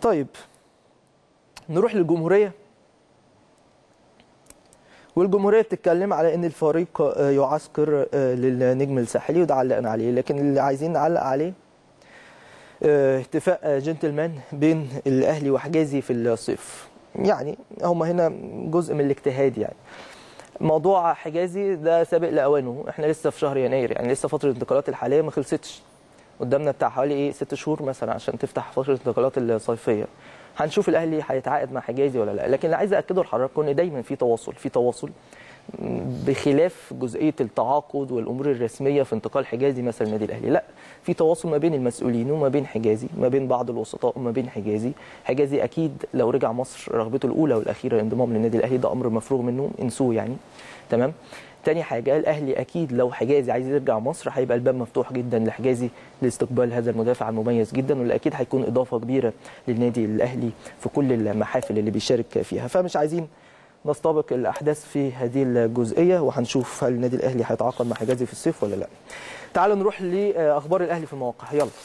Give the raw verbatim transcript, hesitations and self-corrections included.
طيب نروح للجمهوريه. والجمهوريه بتتكلم على ان الفريق يعسكر للنجم الساحلي وده علقنا عليه، لكن اللي عايزين نعلق عليه اتفاق جنتلمان بين الاهلي وحجازي في الصيف. يعني هم هنا جزء من الاجتهاد. يعني موضوع حجازي ده سابق لاوانه، احنا لسه في شهر يناير، يعني لسه فتره الانتقالات الحاليه ما خلصتش، قدامنا بتاع حوالي ايه ست شهور مثلا عشان تفتح فتره الانتقالات الصيفيه. هنشوف الاهلي هيتعاقد مع حجازي ولا لا، لكن اللي عايز اكده لحضراتكم ان دايما في تواصل في تواصل بخلاف جزئيه التعاقد والامور الرسميه في انتقال حجازي مثلا النادي الاهلي. لا، في تواصل ما بين المسؤولين وما بين حجازي، ما بين بعض الوسطاء وما بين حجازي. حجازي اكيد لو رجع مصر رغبته الاولى والاخيره الانضمام للنادي الاهلي، ده امر مفروغ منه، انسوه يعني. تمام. تاني حاجه، الاهلي اكيد لو حجازي عايز يرجع مصر هيبقى الباب مفتوح جدا لحجازي لاستقبال هذا المدافع المميز جدا، واللي اكيد هيكون اضافه كبيره للنادي الاهلي في كل المحافل اللي بيشارك فيها. فمش عايزين نستبق الاحداث في هذه الجزئيه، وهنشوف هل النادي الاهلي هيتعاقد مع حجازي في الصيف ولا لا. تعالوا نروح لاخبار الاهلي في المواقع، يلا.